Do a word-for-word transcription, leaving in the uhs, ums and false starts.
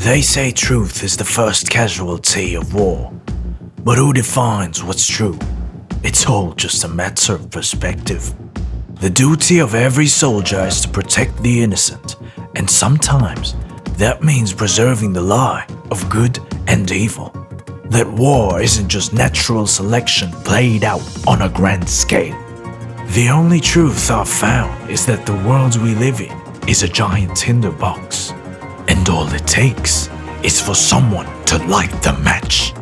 They say truth is the first casualty of war. But who defines what's true? It's all just a matter of perspective. The duty of every soldier is to protect the innocent, and sometimes that means preserving the lie of good and evil. That war isn't just natural selection played out on a grand scale. The only truth I've found is that the world we live in is a giant tinderbox, and all it takes is for someone to light the match.